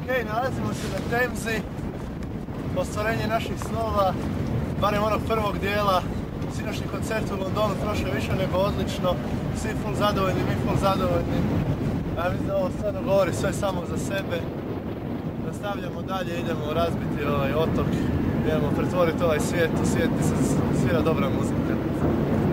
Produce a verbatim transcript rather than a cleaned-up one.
Ok, nalazimo se na Temzi, ostvarenje naših snova, barem onog prvog dijela. Sinošnji koncert u Londonu prošao više nego odlično, svi full zadovoljni, mi full zadovoljni. Ja mislim da ovo stvarno govori sve samo za sebe. Nastavljamo dalje, idemo razbiti ovaj otok, idemo pretvoriti ovaj svijet u svijet gdje se svira dobra muzika.